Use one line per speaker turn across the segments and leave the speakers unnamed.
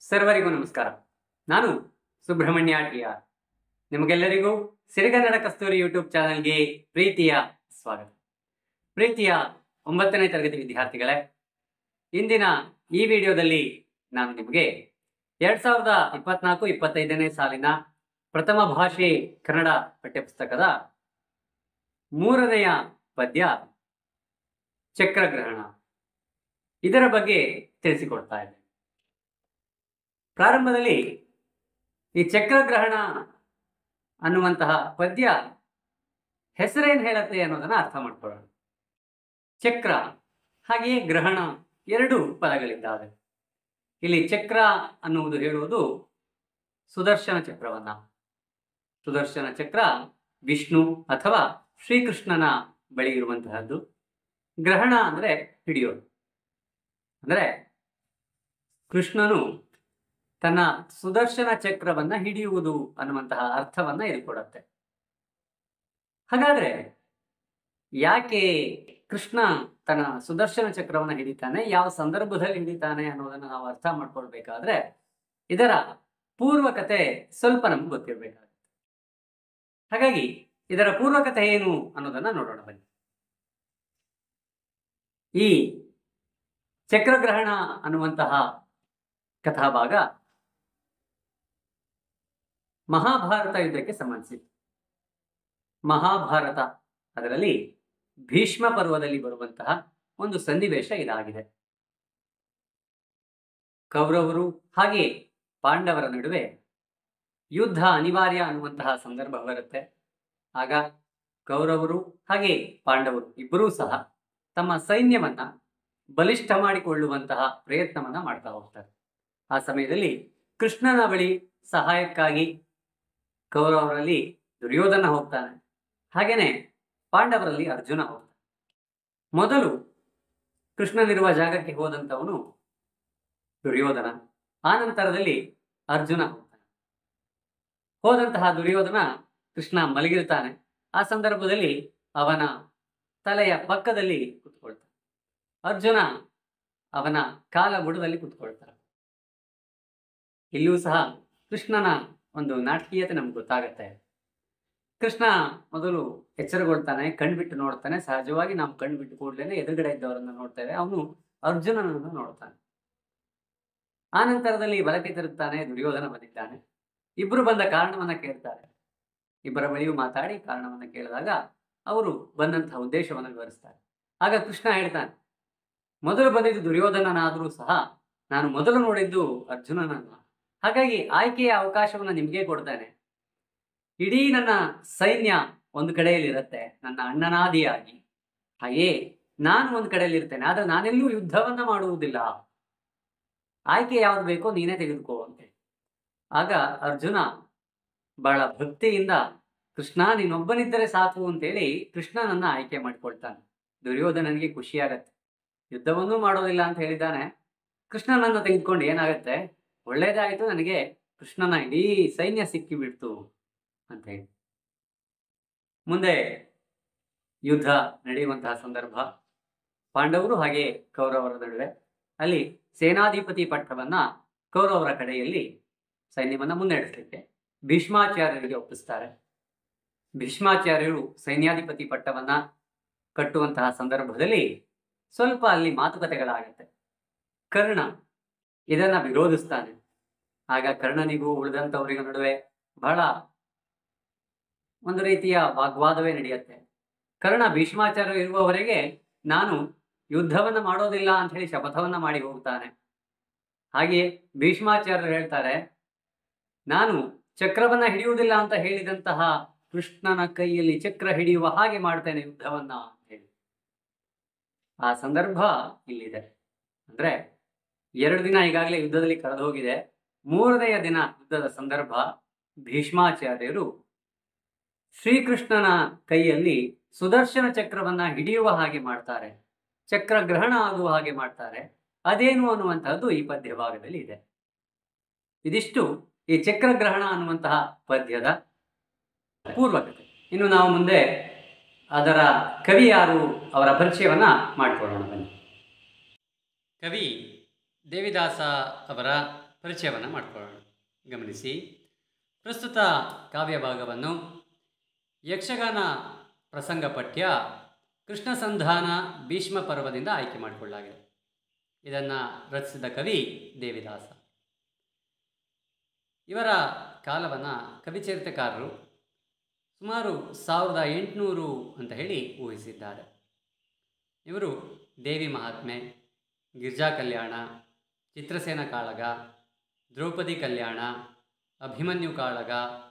ಸರ್ವರಿಗೂ ನಮಸ್ಕಾರ. ನಾನು ಸುಬ್ರಹ್ಮಣ್ಯ ಟಿಆರ್. ನಿಮಗೆಲ್ಲರಿಗೂ ಸಿರಿಗನ್ನಡ ಕಸ್ತೂರಿ ಯೂಟ್ಯೂಬ್ ಚಾನಲ್ಗೆ ಪ್ರೀತಿಯ ಸ್ವಾಗತ. ಪ್ರೀತಿಯ 9ನೇ ತರಗತಿ ವಿದ್ಯಾರ್ಥಿಗಳೇ, ಇಂದಿನ ಈ ವಿಡಿಯೋದಲ್ಲಿ ನಾನು ನಿಮಗೆ 2024-25ನೇ ಸಾಲಿನ ಪ್ರಥಮ ಭಾಷೆ ಕನ್ನಡ ಪಠ್ಯಪುಸ್ತಕದ 3ನೆಯ ಪದ್ಯ ಚಕ್ರಗ್ರಹಣ ಇದರ ಬಗ್ಗೆ ತಿಳಿಸಿಕೊಡ್ತಾ ಇದ್ದೇನೆ. ಪ್ರಾರಂಭದಲ್ಲಿ ಈ ಚಕ್ರಗ್ರಹಣ ಅನ್ನುವಂತಹ ಪದ್ಯ ಹೆಸರೇನು ಹೇಳುತ್ತೆ ಅನ್ನೋದನ್ನ ಅರ್ಥ ಮಾಡ್ಕೊಳ್ಳೋಣ. ಚಕ್ರ ಹಾಗೆಯೇ ಗ್ರಹಣ ಎರಡು ಪದಗಳಿದ್ದಾವೆ. ಇಲ್ಲಿ ಚಕ್ರ ಅನ್ನುವುದು ಹೇಳುವುದು ಸುದರ್ಶನ ಚಕ್ರವನ್ನ. ಸುದರ್ಶನ ಚಕ್ರ ವಿಷ್ಣು ಅಥವಾ ಶ್ರೀಕೃಷ್ಣನ ಬಳಿ ಇರುವಂತಹದ್ದು. ಗ್ರಹಣ ಅಂದ್ರೆ ಹಿಡಿಯೋದು. ಅಂದ್ರೆ ಕೃಷ್ಣನು ತನ್ನ ಸುದರ್ಶನ ಚಕ್ರವನ್ನ ಹಿಡಿಯುವುದು ಅನ್ನುವಂತಹ ಅರ್ಥವನ್ನ ಇದು ಕೊಡುತ್ತೆ. ಹಾಗಾದ್ರೆ ಯಾಕೆ ಕೃಷ್ಣ ತನ್ನ ಸುದರ್ಶನ ಚಕ್ರವನ್ನ ಹಿಡಿತಾನೆ, ಯಾವ ಸಂದರ್ಭದಲ್ಲಿ ಹಿಡಿತಾನೆ ಅನ್ನೋದನ್ನ ನಾವು ಅರ್ಥ ಮಾಡ್ಕೊಳ್ಬೇಕಾದ್ರೆ ಇದರ ಪೂರ್ವಕತೆ ಸ್ವಲ್ಪ ನಮ್ಗೆ ಗೊತ್ತಿರಬೇಕಾಗುತ್ತೆ. ಹಾಗಾಗಿ ಇದರ ಪೂರ್ವಕತೆ ಏನು ಅನ್ನೋದನ್ನ ನೋಡೋಣ ಬನ್ನಿ. ಈ ಚಕ್ರಗ್ರಹಣ ಅನ್ನುವಂತಹ ಕಥಾಭಾಗ ಮಹಾಭಾರತ ಯುದ್ಧಕ್ಕೆ ಸಂಬಂಧಿಸಿತ್ತು. ಮಹಾಭಾರತ ಅದರಲ್ಲಿ ಭೀಷ್ಮ ಪರ್ವದಲ್ಲಿ ಬರುವಂತಹ ಒಂದು ಸನ್ನಿವೇಶ ಇದಾಗಿದೆ. ಕೌರವರು ಹಾಗೆ ಪಾಂಡವರ ನಡುವೆ ಯುದ್ಧ ಅನಿವಾರ್ಯ ಅನ್ನುವಂತಹ ಸಂದರ್ಭ ಬರುತ್ತೆ. ಆಗ ಕೌರವರು ಹಾಗೆ ಪಾಂಡವರು ಇಬ್ಬರೂ ಸಹ ತಮ್ಮ ಸೈನ್ಯವನ್ನ ಬಲಿಷ್ಠ ಮಾಡಿಕೊಳ್ಳುವಂತಹ ಪ್ರಯತ್ನವನ್ನ ಮಾಡ್ತಾ ಹೋಗ್ತಾರೆ. ಆ ಸಮಯದಲ್ಲಿ ಕೃಷ್ಣನ ಬಳಿ ಸಹಾಯಕ್ಕಾಗಿ ಕೌರವರಲ್ಲಿ ದುರ್ಯೋಧನ ಹೋಗ್ತಾನೆ, ಹಾಗೇನೆ ಪಾಂಡವರಲ್ಲಿ ಅರ್ಜುನ ಹೋಗ್ತಾನೆ. ಮೊದಲು ಕೃಷ್ಣನಿರುವ ಜಾಗಕ್ಕೆ ಹೋದಂಥವನು ದುರ್ಯೋಧನ, ಆನಂತರದಲ್ಲಿ ಅರ್ಜುನ ಹೋಗ್ತಾನೆ. ಹೋದಂತಹ ದುರ್ಯೋಧನ ಕೃಷ್ಣ ಮಲಗಿರ್ತಾನೆ. ಆ ಸಂದರ್ಭದಲ್ಲಿ ಅವನ ತಲೆಯ ಪಕ್ಕದಲ್ಲಿ ಕುತ್ಕೊಳ್ತಾನೆ. ಅರ್ಜುನ ಅವನ ಕಾಲ ಬುಡದಲ್ಲಿ ಕುತ್ಕೊಳ್ತಾನೆ. ಇಲ್ಲೂ ಸಹ ಕೃಷ್ಣನ ಒಂದು ನಾಟಕೀಯತೆ ನಮ್ಗೆ ಗೊತ್ತಾಗತ್ತೆ. ಕೃಷ್ಣ ಮೊದಲು ಎಚ್ಚರಗೊಳ್ತಾನೆ, ಕಣ್ಬಿಟ್ಟು ನೋಡ್ತಾನೆ. ಸಹಜವಾಗಿ ನಾವು ಕಣ್ಬಿಟ್ಟು ಕೂಡಲೇ ಎದುರುಗಡೆ ಇದ್ದವರನ್ನ ನೋಡ್ತೇವೆ. ಅವನು ಅರ್ಜುನನನ್ನು ನೋಡ್ತಾನೆ. ಆ ನಂತರದಲ್ಲಿ ಬಲಕ್ಕೆ ತಿರುಗ್ತಾನೆ, ದುರ್ಯೋಧನ ಬಂದಿದ್ದಾನೆ. ಇಬ್ಬರು ಬಂದ ಕಾರಣವನ್ನ ಕೇಳ್ತಾರೆ. ಇಬ್ಬರ ಬಳಿಯೂ ಮಾತಾಡಿ ಕಾರಣವನ್ನ ಕೇಳಿದಾಗ ಅವರು ಬಂದಂತಹ ಉದ್ದೇಶವನ್ನು ವಿವರಿಸ್ತಾರೆ. ಆಗ ಕೃಷ್ಣ ಹೇಳ್ತಾನೆ, ಮೊದಲು ಬಂದಿದ್ದು ದುರ್ಯೋಧನನಾದರೂ ಸಹ ನಾನು ಮೊದಲು ನೋಡಿದ್ದು ಅರ್ಜುನನನ್ನ. ಹಾಗಾಗಿ ಆಯ್ಕೆಯ ಅವಕಾಶವನ್ನ ನಿಮಗೆ ಕೊಡ್ತಾನೆ. ಇಡೀ ನನ್ನ ಸೈನ್ಯ ಒಂದು ಕಡೆಯಲ್ಲಿ ಇರುತ್ತೆ, ನನ್ನ ಅಣ್ಣನಾದಿಯಾಗಿ. ಹಾಗೇ ನಾನು ಒಂದು ಕಡೆಯಲ್ಲಿ ಇರ್ತೇನೆ, ಆದ್ರೆ ನಾನೆಲ್ಲೂ ಯುದ್ಧವನ್ನ ಮಾಡುವುದಿಲ್ಲ. ಆಯ್ಕೆ ಯಾವ್ದು ಬೇಕೋ ನೀನೇ ತೆಗೆದುಕೋ ಅಂತೆ. ಆಗ ಅರ್ಜುನ ಬಹಳ ಭಕ್ತಿಯಿಂದ ಕೃಷ್ಣ ನೀನೊಬ್ಬನಿದ್ದರೆ ಸಾಕು ಅಂತೇಳಿ ಕೃಷ್ಣನನ್ನ ಆಯ್ಕೆ ಮಾಡಿಕೊಳ್ತಾನೆ. ದುರ್ಯೋಧನನಿಗೆ ಖುಷಿಯಾಗತ್ತೆ. ಯುದ್ಧವನ್ನೂ ಮಾಡೋದಿಲ್ಲ ಅಂತ ಹೇಳಿದ್ದಾನೆ, ಕೃಷ್ಣನನ್ನ ತೆಗೆದುಕೊಂಡು ಏನಾಗತ್ತೆ, ಒಳ್ಳೇದಾಯಿತು, ನನಗೆ ಕೃಷ್ಣನ ಇಡೀ ಸೈನ್ಯ ಸಿಕ್ಕಿಬಿಡ್ತು ಅಂತ ಹೇಳಿ. ಮುಂದೆ ಯುದ್ಧ ನಡೆಯುವಂತಹ ಸಂದರ್ಭ, ಪಾಂಡವರು ಹಾಗೆ ಕೌರವರ ನಡುವೆ. ಅಲ್ಲಿ ಸೇನಾಧಿಪತಿ ಪಟ್ಟವನ್ನ ಕೌರವರ ಕಡೆಯಲ್ಲಿ ಸೈನ್ಯವನ್ನ ಮುನ್ನಡೆಸಲಿಕ್ಕೆ ಭೀಷ್ಮಾಚಾರ್ಯರಿಗೆ ಒಪ್ಪಿಸ್ತಾರೆ. ಭೀಷ್ಮಾಚಾರ್ಯರು ಸೈನ್ಯಾಧಿಪತಿ ಪಟ್ಟವನ್ನ ಕಟ್ಟುವಂತಹ ಸಂದರ್ಭದಲ್ಲಿ ಸ್ವಲ್ಪ ಅಲ್ಲಿ ಮಾತುಕತೆಗಳಾಗತ್ತೆ. ಕರ್ಣ ಇದನ್ನ ವಿರೋಧಿಸ್ತಾನೆ. ಆಗ ಕರ್ಣನಿಗೂ ಉಳಿದಂಥವರಿಗೂ ನಡುವೆ ಬಹಳ ಒಂದು ರೀತಿಯ ವಾಗ್ವಾದವೇ ನಡೆಯುತ್ತೆ. ಕರ್ಣ ಭೀಷ್ಮಾಚಾರ್ಯ ಇರುವವರೆಗೆ ನಾನು ಯುದ್ಧವನ್ನ ಮಾಡೋದಿಲ್ಲ ಅಂತ ಹೇಳಿ ಶಪಥವನ್ನ ಮಾಡಿ ಹೋಗ್ತಾನೆ. ಹಾಗೆಯೇ ಭೀಷ್ಮಾಚಾರ್ಯರು ಹೇಳ್ತಾರೆ, ನಾನು ಚಕ್ರವನ್ನ ಹಿಡಿಯುವುದಿಲ್ಲ ಅಂತ ಹೇಳಿದಂತಹ ಕೃಷ್ಣನ ಕೈಯಲ್ಲಿ ಚಕ್ರ ಹಿಡಿಯುವ ಹಾಗೆ ಮಾಡ್ತೇನೆ ಯುದ್ಧವನ್ನ ಅಂತ ಹೇಳಿ. ಆ ಸಂದರ್ಭ ಇಲ್ಲಿದೆ. ಅಂದ್ರೆ 2 ದಿನ ಈಗಾಗಲೇ ಯುದ್ಧದಲ್ಲಿ ಕಳೆದು ಹೋಗಿದೆ. 3ನೆಯ ದಿನ ಯುದ್ಧದ ಸಂದರ್ಭ ಭೀಷ್ಮಾಚಾರ್ಯರು ಶ್ರೀಕೃಷ್ಣನ ಕೈಯಲ್ಲಿ ಸುದರ್ಶನ ಚಕ್ರವನ್ನ ಹಿಡಿಯುವ ಹಾಗೆ ಮಾಡ್ತಾರೆ, ಚಕ್ರಗ್ರಹಣ ಆಗುವ ಹಾಗೆ ಮಾಡ್ತಾರೆ. ಅದೇನು ಅನ್ನುವಂತಹದ್ದು ಈ ಪದ್ಯ ಭಾಗದಲ್ಲಿ ಇದೆ. ಇದಿಷ್ಟು ಈ ಚಕ್ರಗ್ರಹಣ ಅನ್ನುವಂತಹ ಪದ್ಯದ ಪೂರ್ವಕತೆ. ಇನ್ನು ನಾವು ಮುಂದೆ ಅದರ ಕವಿ ಯಾರು, ಅವರ ಪರಿಚಯವನ್ನ ಮಾಡಿಕೊಳ್ಳೋಣ ಬನ್ನಿ. ಕವಿ ದೇವಿದಾಸ ಅವರ ಪರಿಚಯವನ್ನು ಮಾಡಿಕೊಳ್ಳೋಣ. ಗಮನಿಸಿ, ಪ್ರಸ್ತುತ ಕಾವ್ಯ ಭಾಗವನ್ನು ಯಕ್ಷಗಾನ ಪ್ರಸಂಗ ಪಠ್ಯ ಕೃಷ್ಣ ಸಂಧಾನ ಭೀಷ್ಮ ಪರ್ವದಿಂದ ಆಯ್ಕೆ ಮಾಡಿಕೊಳ್ಳಲಾಗಿದೆ. ಇದನ್ನು ರಚಿಸಿದ ಕವಿ ದೇವಿದಾಸ. ಇವರ ಕಾಲವನ್ನು ಕವಿಚರಿತೆಕಾರರು ಸುಮಾರು 1800 ಅಂತ ಹೇಳಿ ಊಹಿಸಿದ್ದಾರೆ. ಇವರು ದೇವಿ ಮಹಾತ್ಮೆ, ಗಿರ್ಜಾ ಕಲ್ಯಾಣ, ಚಿತ್ರಸೇನ ಕಾಳಗ, ದ್ರೌಪದಿ ಕಲ್ಯಾಣ, ಅಭಿಮನ್ಯು ಕಾಳಗ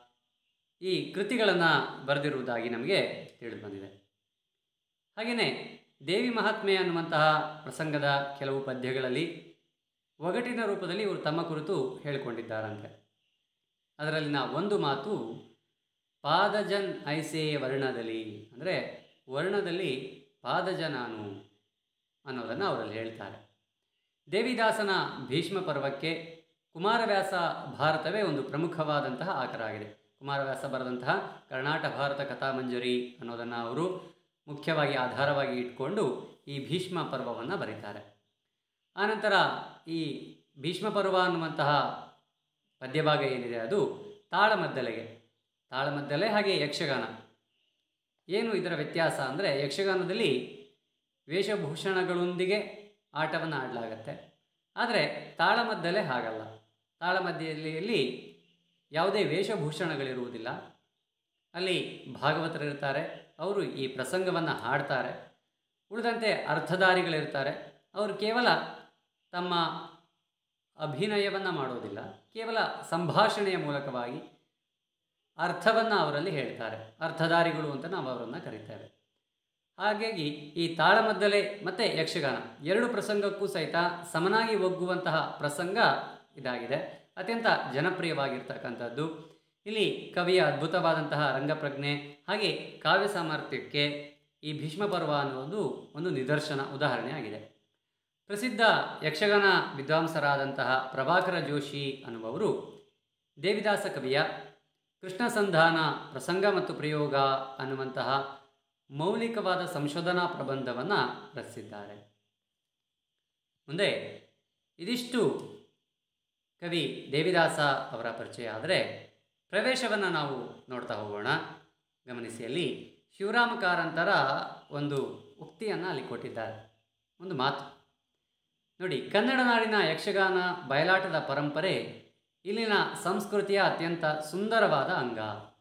ಈ ಕೃತಿಗಳನ್ನು ಬರೆದಿರುವುದಾಗಿ ನಮಗೆ ತಿಳಿದು ಬಂದಿದೆ. ಹಾಗೆಯೇ ದೇವಿ ಮಹಾತ್ಮೆ ಅನ್ನುವಂತಹ ಪ್ರಸಂಗದ ಕೆಲವು ಪದ್ಯಗಳಲ್ಲಿ ಒಗಟಿನ ರೂಪದಲ್ಲಿ ಇವರು ತಮ್ಮ ಕುರಿತು ಹೇಳಿಕೊಂಡಿದ್ದಾರಂತೆ. ಅದರಲ್ಲಿನ ಒಂದು ಮಾತು ಪಾದಜನ್ ಐಸೆ ವರ್ಣದಲ್ಲಿ, ಅಂದರೆ ವರ್ಣದಲ್ಲಿ ಪಾದಜ ನಾನು ಅನ್ನೋದನ್ನು ಅವರಲ್ಲಿ ಹೇಳ್ತಾರೆ. ದೇವಿದಾಸನ ಭೀಷ್ಮ ಪರ್ವಕ್ಕೆ ಕುಮಾರವ್ಯಾಸ ಭಾರತವೇ ಒಂದು ಪ್ರಮುಖವಾದಂತಹ ಆಕರ ಆಗಿದೆ. ಕುಮಾರವ್ಯಾಸ ಬರೆದಂತಹ ಕರ್ನಾಟ ಭಾರತ ಕಥಾಮಂಜರಿ ಅನ್ನೋದನ್ನು ಅವರು ಮುಖ್ಯವಾಗಿ ಆಧಾರವಾಗಿ ಇಟ್ಕೊಂಡು ಈ ಭೀಷ್ಮ ಪರ್ವವನ್ನು ಬರೀತಾರೆ. ಆನಂತರ ಈ ಭೀಷ್ಮ ಪರ್ವ ಅನ್ನುವಂತಹ ಪದ್ಯಭಾಗ ಏನಿದೆ ಅದು ತಾಳಮದ್ದಲೆ ಹಾಗೆ ಯಕ್ಷಗಾನ. ಏನು ಇದರ ವ್ಯತ್ಯಾಸ ಅಂದರೆ, ಯಕ್ಷಗಾನದಲ್ಲಿ ವೇಷಭೂಷಣಗಳೊಂದಿಗೆ ಆಟವನ್ನು ಆಡಲಾಗತ್ತೆ. ಆದರೆ ತಾಳಮದ್ದಲೆ ಹಾಗಲ್ಲ. ತಾಳಮದ್ದಲೆಯಲ್ಲಿ ಯಾವುದೇ ವೇಷಭೂಷಣಗಳಿರುವುದಿಲ್ಲ. ಅಲ್ಲಿ ಭಾಗವತರಿರ್ತಾರೆ, ಅವರು ಈ ಪ್ರಸಂಗವನ್ನು ಹಾಡ್ತಾರೆ. ಉಳಿದಂತೆ ಅರ್ಥಧಾರಿಗಳಿರ್ತಾರೆ, ಅವರು ಕೇವಲ ತಮ್ಮ ಅಭಿನಯವನ್ನು ಮಾಡೋದಿಲ್ಲ, ಕೇವಲ ಸಂಭಾಷಣೆಯ ಮೂಲಕವಾಗಿ ಅರ್ಥವನ್ನು ಅವರಲ್ಲಿ ಹೇಳ್ತಾರೆ. ಅರ್ಥಧಾರಿಗಳು ಅಂತ ನಾವು ಅವರನ್ನು ಕರೀತೇವೆ. ಹಾಗಾಗಿ ಈ ತಾಳಮದ್ದಲೆ ಮತ್ತು ಯಕ್ಷಗಾನ ಎರಡು ಪ್ರಸಂಗಕ್ಕೂ ಸಹಿತ ಸಮನಾಗಿ ಒಗ್ಗುವಂತಹ ಪ್ರಸಂಗ ಇದಾಗಿದೆ. ಅತ್ಯಂತ ಜನಪ್ರಿಯವಾಗಿರ್ತಕ್ಕಂಥದ್ದು. ಇಲ್ಲಿ ಕವಿಯ ಅದ್ಭುತವಾದಂತಹ ರಂಗಪ್ರಜ್ಞೆ ಹಾಗೆ ಕಾವ್ಯ ಸಾಮರ್ಥ್ಯಕ್ಕೆ ಈ ಭೀಷ್ಮ ಪರ್ವ ಅನ್ನುವುದು ಒಂದು ನಿದರ್ಶನ, ಉದಾಹರಣೆ ಆಗಿದೆ. ಪ್ರಸಿದ್ಧ ಯಕ್ಷಗಾನ ವಿದ್ವಾಂಸರಾದಂತಹ ಪ್ರಭಾಕರ ಜೋಶಿ ಅನ್ನುವರು ದೇವಿದಾಸ ಕವಿಯ ಕೃಷ್ಣ ಸಂಧಾನ ಪ್ರಸಂಗ ಮತ್ತು ಪ್ರಯೋಗ ಅನ್ನುವಂತಹ ಮೌಲಿಕವಾದ ಸಂಶೋಧನಾ ಪ್ರಬಂಧವನ್ನು ರಚಿಸಿದ್ದಾರೆ. ಮುಂದೆ ಇದಿಷ್ಟು ಕವಿ ದೇವಿದಾಸ ಅವರ ಪರಿಚಯ. ಆದರೆ ಪ್ರವೇಶವನ್ನು ನಾವು ನೋಡ್ತಾ ಹೋಗೋಣ. ಗಮನಿಸಿ, ಅಲ್ಲಿ ಶಿವರಾಮ ಕಾರಂತರ ಒಂದು ಉಕ್ತಿಯನ್ನು ಅಲ್ಲಿ ಕೊಟ್ಟಿದ್ದಾರೆ, ಒಂದು ಮಾತು ನೋಡಿ. ಕನ್ನಡ ನಾಡಿನ ಯಕ್ಷಗಾನ ಬಯಲಾಟದ ಪರಂಪರೆ ಇಲ್ಲಿನ ಸಂಸ್ಕೃತಿಯ ಅತ್ಯಂತ ಸುಂದರವಾದ ಅಂಗ.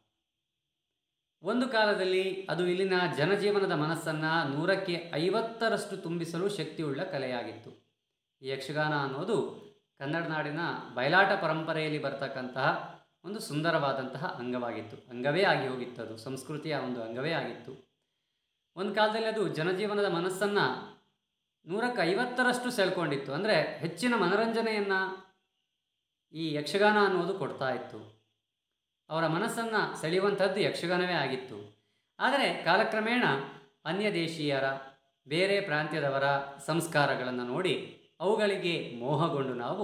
ಒಂದು ಕಾಲದಲ್ಲಿ ಅದು ಇಲ್ಲಿನ ಜನಜೀವನದ ಮನಸ್ಸನ್ನು 150ರಷ್ಟು ತುಂಬಿಸಲು ಶಕ್ತಿಯುಳ್ಳ ಕಲೆಯಾಗಿತ್ತು. ಈ ಯಕ್ಷಗಾನ ಅನ್ನೋದು ಕನ್ನಡ ನಾಡಿನ ಬಯಲಾಟ ಪರಂಪರೆಯಲ್ಲಿ ಬರ್ತಕ್ಕಂತಹ ಒಂದು ಸುಂದರವಾದಂತಹ ಅಂಗವಾಗಿತ್ತು. ಅಂಗವೇ ಆಗಿ ಹೋಗಿತ್ತು, ಅದು ಸಂಸ್ಕೃತಿಯ ಒಂದು ಅಂಗವೇ ಆಗಿತ್ತು. ಒಂದು ಕಾಲದಲ್ಲಿ ಅದು ಜನಜೀವನದ ಮನಸ್ಸನ್ನು 150ರಷ್ಟು ಸೆಳ್ಕೊಂಡಿತ್ತು. ಅಂದರೆ ಹೆಚ್ಚಿನ ಮನೋರಂಜನೆಯನ್ನು ಈ ಯಕ್ಷಗಾನ ಅನ್ನೋದು ಕೊಡ್ತಾ ಇತ್ತು. ಅವರ ಮನಸ್ಸನ್ನು ಸೆಳೆಯುವಂಥದ್ದು ಯಕ್ಷಗಾನವೇ ಆಗಿತ್ತು. ಆದರೆ ಕಾಲಕ್ರಮೇಣ ಅನ್ಯ ದೇಶೀಯರ, ಬೇರೆ ಪ್ರಾಂತ್ಯದವರ ಸಂಸ್ಕಾರಗಳನ್ನು ನೋಡಿ ಅವುಗಳಿಗೆ ಮೋಹಗೊಂಡು ನಾವು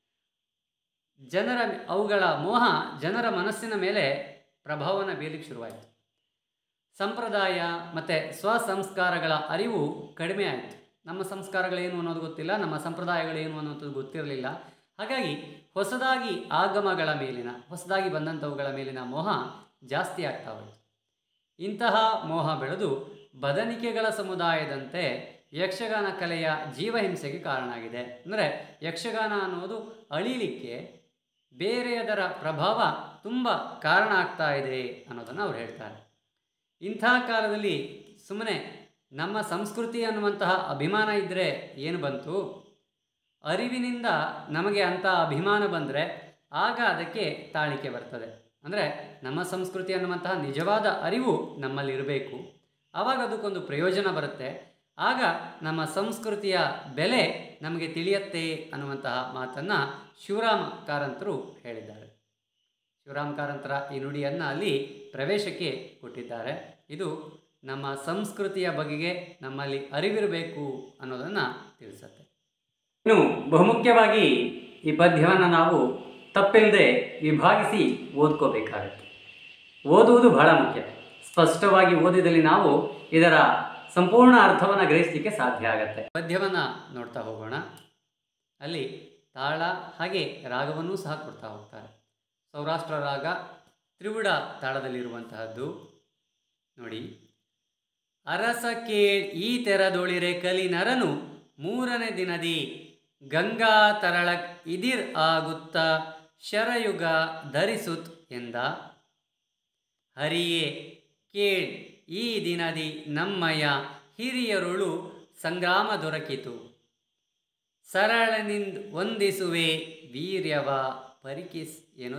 ಅವುಗಳ ಮೋಹ ಜನರ ಮನಸ್ಸಿನ ಮೇಲೆ ಪ್ರಭಾವವನ್ನು ಬೀರಲಿಕ್ಕೆ ಶುರುವಾಯಿತು. ಸಂಪ್ರದಾಯ ಮತ್ತು ಸ್ವಸಂಸ್ಕಾರಗಳ ಅರಿವು ಕಡಿಮೆ ಆಯಿತು. ನಮ್ಮ ಸಂಸ್ಕಾರಗಳೇನು ಅನ್ನೋದು ಗೊತ್ತಿಲ್ಲ, ನಮ್ಮ ಸಂಪ್ರದಾಯಗಳೇನು ಅನ್ನೋದು ಗೊತ್ತಿರಲಿಲ್ಲ. ಹಾಗಾಗಿ ಹೊಸದಾಗಿ ಹೊಸದಾಗಿ ಬಂದಂಥವುಗಳ ಮೇಲಿನ ಮೋಹ ಜಾಸ್ತಿ ಆಗ್ತಾ ಹೋಯಿತು. ಇಂತಹ ಮೋಹ ಬೆಳೆದು ಬದನಿಕೆಗಳ ಸಮುದಾಯದಂತೆ ಯಕ್ಷಗಾನ ಕಲೆಯ ಜೀವಹಿಂಸೆಗೆ ಕಾರಣ ಆಗಿದೆ. ಅಂದರೆ ಯಕ್ಷಗಾನ ಅನ್ನೋದು ಅಳಿಲಿಕ್ಕೆ ಬೇರೆಯದರ ಪ್ರಭಾವ ತುಂಬ ಕಾರಣ ಆಗ್ತಾ ಇದೆ ಅನ್ನೋದನ್ನು ಅವ್ರು ಹೇಳ್ತಾರೆ. ಇಂಥ ಕಾಲದಲ್ಲಿ ಸುಮ್ಮನೆ ನಮ್ಮ ಸಂಸ್ಕೃತಿ ಅನ್ನುವಂತಹ ಅಭಿಮಾನ ಇದ್ದರೆ ಏನು ಬಂತು? ಅರಿವಿನಿಂದ ನಮಗೆ ಅಂಥ ಅಭಿಮಾನ ಬಂದರೆ ಆಗ ಅದಕ್ಕೆ ತಾಳಿಕೆ ಬರ್ತದೆ. ಅಂದರೆ ನಮ್ಮ ಸಂಸ್ಕೃತಿ ಅನ್ನುವಂತಹ ನಿಜವಾದ ಅರಿವು ನಮ್ಮಲ್ಲಿರಬೇಕು. ಆವಾಗ ಅದಕ್ಕೊಂದು ಪ್ರಯೋಜನ ಬರುತ್ತೆ. ಆಗ ನಮ್ಮ ಸಂಸ್ಕೃತಿಯ ಬೆಲೆ ನಮಗೆ ತಿಳಿಯತ್ತೆ ಅನ್ನುವಂತಹ ಮಾತನ್ನು ಶಿವರಾಮ ಕಾರಂತರು ಹೇಳಿದ್ದಾರೆ. ಶಿವರಾಮ ಕಾರಂತರ ಈ ನುಡಿಯನ್ನು ಅಲ್ಲಿ ಪ್ರವೇಶಕ್ಕೆ ಕೊಟ್ಟಿದ್ದಾರೆ. ಇದು ನಮ್ಮ ಸಂಸ್ಕೃತಿಯ ಬಗೆಗೆ ನಮ್ಮಲ್ಲಿ ಅರಿವಿರಬೇಕು ಅನ್ನೋದನ್ನು ತಿಳಿಸುತ್ತೆ. ಇನ್ನು ಬಹುಮುಖ್ಯವಾಗಿ ಈ ಪದ್ಯವನ್ನು ನಾವು ತಪ್ಪಿಲ್ಲದೆ ವಿಭಾಗಿಸಿ ಓದ್ಕೋಬೇಕಾಗುತ್ತೆ. ಓದುವುದು ಬಹಳ ಮುಖ್ಯ. ಸ್ಪಷ್ಟವಾಗಿ ಓದಿದಲ್ಲಿ ನಾವು ಇದರ ಸಂಪೂರ್ಣ ಅರ್ಥವನ್ನು ಗ್ರಹಿಸಲಿಕ್ಕೆ ಸಾಧ್ಯ ಆಗುತ್ತೆ. ಪದ್ಯವನ್ನು ನೋಡ್ತಾ ಹೋಗೋಣ. ಅಲ್ಲಿ ತಾಳ ಹಾಗೆ ರಾಗವನ್ನೂ ಸಹ ಕೊಡ್ತಾ ಹೋಗ್ತಾರೆ. ಸೌರಾಷ್ಟ್ರ ರಾಗ ತ್ರಿವುಡ ತಾಳದಲ್ಲಿರುವಂತಹದ್ದು. ನೋಡಿ, ಅರಸ ಕೇಳ್ ಈ ತೆರದೊಳಿರೆ ಕಲಿ ನರನು ಮೂರನೇ ದಿನದಿ ಗಂಗಾ ತರಳಕ್ ಇದಿರ್ ಆಗುತ್ತ ಶರಯುಗ ಧರಿಸುತ್ ಎಂದ. ಹರಿಯೇ ಕೇಳ್ ಈ ದಿನದಿ ನಮ್ಮಯ್ಯ ಹಿರಿಯರುಳು ಸಂಗ್ರಾಮ ದೊರಕಿತು. ಸರಳನಿಂದ್ ವಂದಿಸುವೆ ವೀರ್ಯವ ಪರಿಕಿಸ್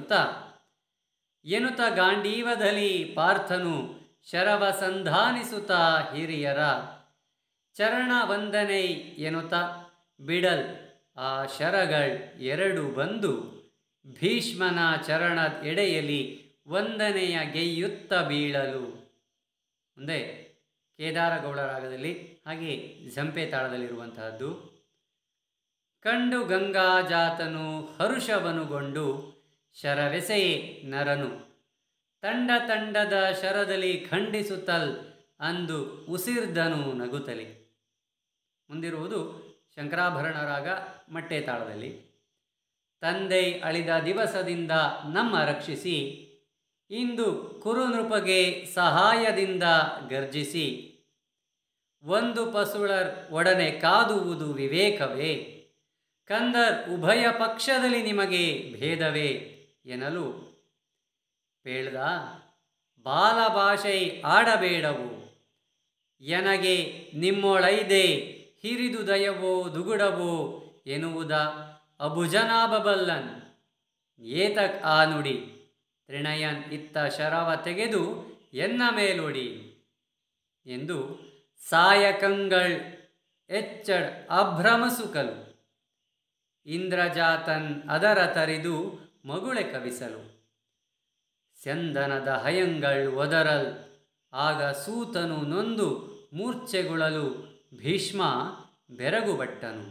ಎನುತ ಗಾಂಡೀವದಲ್ಲಿ ಪಾರ್ಥನು ಶರವ ಸಂಧಾನಿಸುತ್ತ ಹಿರಿಯರ ಚರಣ ವಂದನೆ ಎನುತ ಬಿಡಲ್ ಆ ಶರಗಳ್ ಎರಡು ಬಂದು ಭೀಷ್ಮನ ಚರಣದ ಎಡೆಯಲ್ಲಿ ವಂದನೆಯ ಗೆಯ್ಯುತ್ತ ಬೀಳಲು. ಮುಂದೆ ಕೇದಾರಗೌಳ ರಾಗದಲ್ಲಿ ಹಾಗೆ ಜಂಪೆ ತಾಳದಲ್ಲಿರುವಂತಹದ್ದು. ಕಂಡು ಗಂಗಾಜಾತನು ಹರುಷವನುಗೊಂಡು ಶರವೆಸೆಯೇ ನರನು ತಂಡ ತಂಡದ ಶರದಲ್ಲಿ ಖಂಡಿಸುತ್ತಲ್ ಅಂದು ಉಸಿರ್ದನು ನಗುತ್ತಲಿ. ಮುಂದಿರುವುದು ಶಂಕರಾಭರಣ ರಾಗ ಮಟ್ಟೆ ತಾಳದಲ್ಲಿ. ತಂದೆ ಅಳಿದ ದಿವಸದಿಂದ ನಮ್ಮ ರಕ್ಷಿಸಿ ಇಂದು ಕುರುನೃಪಗೆ ಸಹಾಯದಿಂದ ಗರ್ಜಿಸಿ ಒಂದು ಪಸುಳರ್ ಒಡನೆ ಕಾದುವುದು ವಿವೇಕವೇ ಕಂದರ್ ಉಭಯ ಪಕ್ಷದಲ್ಲಿ ನಿಮಗೆ ಭೇದವೇ ಎನ್ನಲು ಪೇಳ್ದ ಬಾಲಭಾಷೆ ಆಡಬೇಡವು ಎನಗೆ ನಿಮ್ಮೊಳೈದೆ ಹಿರಿದು ದಯವೋ ದುಗುಡವೋ ಎನ್ನುವುದ ಅಭುಜನಾಭಬಲ್ಲನ್ ಏತಕ್ ಆ ನುಡಿ ತ್ರಿಣಯನ್ ಇತ್ತ ಶರವ ತೆಗೆದು ಎನ್ನ ಮೇಲೊಡಿ ಎಂದು ಸಾಯಕಂಗಳ್ ಎಚ್ಚಡ್ ಅಭ್ರಮಸುಕಲು ಇಂದ್ರಜಾತನ್ ಅದರ ತರಿದು ಮಗುಳೆ ಕವಿಸಲು ಸ್ಯಂದನದ ಹಯಂಗಳ್ ಒದರಲ್ ಆಗ ಸೂತನು ನೊಂದು ಮೂರ್ಛೆಗುಳಲು ಭೀಷ್ಮ ಬೆರಗುಬಟ್ಟನು.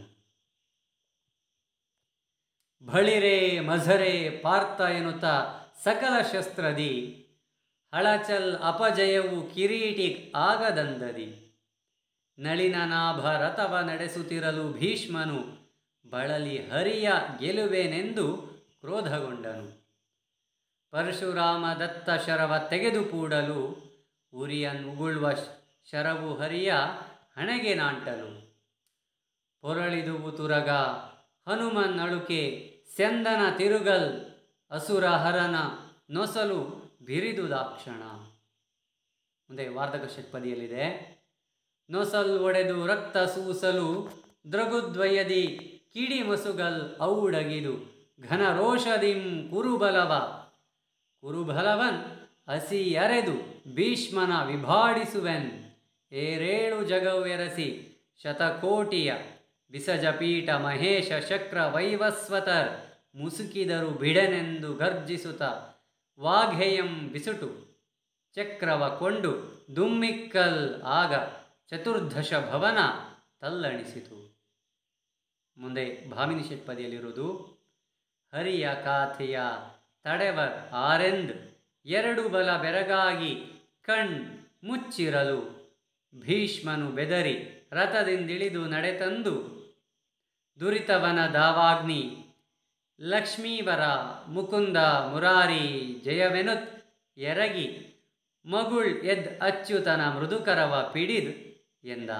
ಬಳಿರೆ ಮಝರೆ ಪಾರ್ಥ ಎನ್ನುತ್ತ ಸಕಲ ಶಸ್ತ್ರದಿ ಹಳಚಲ್ ಅಪಜಯವು ಕಿರೀಟಿಗ್ ಆಗದಂದದಿ ನಳಿನನಾಭ ರಥವ ನಡೆಸುತ್ತಿರಲು ಭೀಷ್ಮನು ಬಳಲಿ ಹರಿಯ ಗೆಲುವೆನೆಂದು ಕ್ರೋಧಗೊಂಡನು. ಪರಶುರಾಮ ದತ್ತ ಶರವ ತೆಗೆದು ಕೂಡಲು ಉರಿಯನ್ ಉಗುಳುವ ಶರವು ಹರಿಯ ಹಣೆಗೆ ನಾಂಟಲು ಪೊರಳಿದುವು ತುರಗ ಹನುಮನ್ ಅಳುಕೆ ಸ್ಯಂದನ ತಿರುಗಲ್ ಅಸುರ ಹರನ ನೊಸಲು ಬಿರಿದುದಾಕ್ಷಣ. ಮುಂದೆ ವಾರ್ಧಕ ಷಟ್ಪದಿಯಲ್ಲಿದೆ. ನೊಸಲ್ ಒಡೆದು ರಕ್ತ ಸೂಸಲು ದ್ರಗುದ್ವಯದಿ ಕಿಡಿ ಮಸುಗಲ್ ಔಡಗಿದು ಘನ ರೋಷದಿಂ ಕುರುಬಲವನ್ ಹಸಿ ಅರೆದು ಭೀಷ್ಮನ ವಿಭಾಡಿಸುವೆನ್ ಏರೇಳು ಜಗವೆರಸಿ ಶತಕೋಟಿಯ ವಿಸಜಪೀಠ ಮಹೇಶ ಶಕ್ರ ವೈವಸ್ವತರ್ ಮುಸುಕಿದರು ಬಿಡೆನೆಂದು ಗರ್ಜಿಸುತ್ತ ವಾಘೇಯಂ ಬಿಸುಟು ಚಕ್ರವ ಕೊಂಡು ದುಮ್ಮಿಕ್ಕಲ್ ಆಗ ಚತುರ್ದಶ ಭವನ ತಲ್ಲಣಿಸಿತು. ಮುಂದೆ ಭಾಮಿನಿ ಷಟ್ಪದಿಯಲ್ಲಿರುವುದು. ಹರಿಯ ಕಾಥೆಯ ತಡೆವರ್ ಆರೆಂದ್ ಎರಡು ಬಲ ಬೆರಗಾಗಿ ಕಣ್ ಮುಚ್ಚಿರಲು ಭೀಷ್ಮನು ಬೆದರಿ ರಥದಿಂದಿಳಿದು ನಡೆತಂದು ದುರಿತವನ ದಾವಾಗ್ನಿ ಲಕ್ಷ್ಮೀವರ ಮುಕುಂದ ಮುರಾರಿ ಜಯವೆನುತ್ ಎರಗಿ ಮಗುಳ್ ಎದ್ ಅಚ್ಯುತನ ಮೃದುಕರವ ಪಿಡಿದ್ ಎಂದ.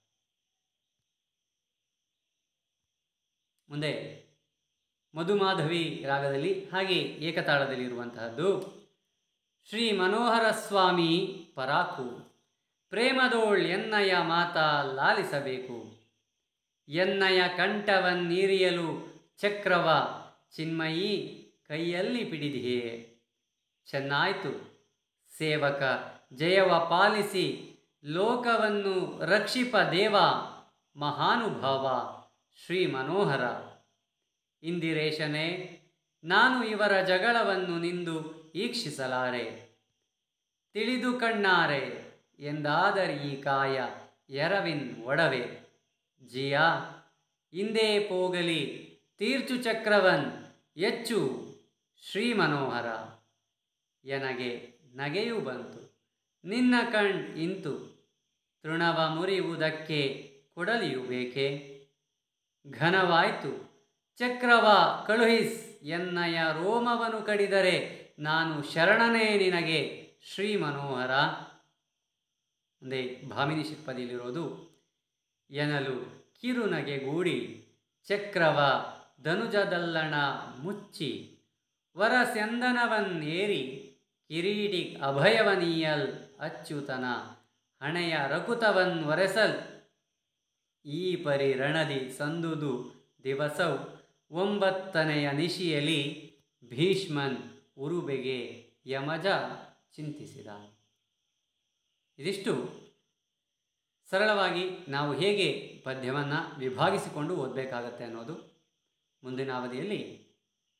ಮುಂದೆ ಮಧುಮಾಧವಿ ರಾಗದಲ್ಲಿ ಹಾಗೆ ಏಕತಾಳದಲ್ಲಿರುವಂತಹದ್ದು. ಶ್ರೀ ಮನೋಹರ ಸ್ವಾಮಿ ಪರಾಕು ಪ್ರೇಮದೋಳ್ ಎನ್ನಯ ಮಾತ ಲಾಲಿಸಬೇಕು ಎನ್ನಯ ಕಂಠವನ್ನೀರಿಯಲು ಚಕ್ರವ ಚಿನ್ಮಯಿ ಕೈಯಲ್ಲಿ ಪಿಡಿದಿಯೇ ಚೆನ್ನಾಯ್ತು ಸೇವಕ ಜಯವ ಪಾಲಿಸಿ ಲೋಕವನ್ನು ರಕ್ಷಿಪ ದೇವ ಮಹಾನುಭಾವ ಶ್ರೀ ಮನೋಹರ. ಇಂದಿರೇಶನೇ ನಾನು ಇವರ ಜಗಳವನ್ನು ನಿಂದು ಈಕ್ಷಿಸಲಾರೆ ತಿಳಿದು ಕಣ್ಣಾರೆ ಎಂದಾದರ್ ಈ ಕಾಯ ಎರವಿನ್ ಒಡವೆ ಜಿಯ ಇಂದೇ ಪೋಗಲಿ ತೀರ್ಚು ಚಕ್ರವನ್ ಎಚ್ಚು ಶ್ರೀ ಮನೋಹರ. ಎನಗೆ ನಗೆಯೂ ಬಂತು ನಿನ್ನ ಕಣ್ ಇಂತು ತೃಣವ ಮುರಿಯುವುದಕ್ಕೆ ಕೊಡಲಿಯು ಬೇಕೆ ಘನವಾಯ್ತು ಚಕ್ರವ ಕಳುಹಿಸ್ ಎನ್ನಯ ರೋಮವನು ಕಡಿದರೆ ನಾನು ಶರಣನೇ ನಿನಗೆ ಶ್ರೀ ಮನೋಹರ. ಅಂದೇ ಭಾಮಿನಿ ಷಟ್ಪದಿಯಲ್ಲಿರೋದು ಎನಲು ಕಿರುನಗೆಗೂಡಿ ಚಕ್ರವ ಧನುಜದಲ್ಲಣ ಮುಚ್ಚಿ ವರಸೆಂದನವನ್ನೇರಿ ಕಿರೀಟಿ ಅಭಯವನೀಯಲ್ ಅಚ್ಯುತನ ಹಣೆಯ ರಕುತವನ್ ಒರೆಸಲ್ ಈ ಪರಿ ರಣದಿ ಸಂದುದು ದಿವಸವು 9ನೆಯ ನಿಶಿಯಲಿ ಭೀಷ್ಮನ್ ಉರುಬೆಗೆ ಯಮಜ ಚಿಂತಿಸಿದ. ಇದಿಷ್ಟು ಸರಳವಾಗಿ ನಾವು ಹೇಗೆ ಪದ್ಯವನ್ನು ವಿಭಾಗಿಸಿಕೊಂಡು ಓದಬೇಕಾಗತ್ತೆ ಅನ್ನೋದು. ಮುಂದಿನ ಅವಧಿಯಲ್ಲಿ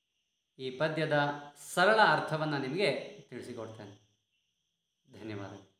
ಈ ಪದ್ಯದ ಸರಳ ಅರ್ಥವನ್ನು ನಿಮಗೆ ತಿಳಿಸಿಕೊಡ್ತೇನೆ. ಧನ್ಯವಾದ.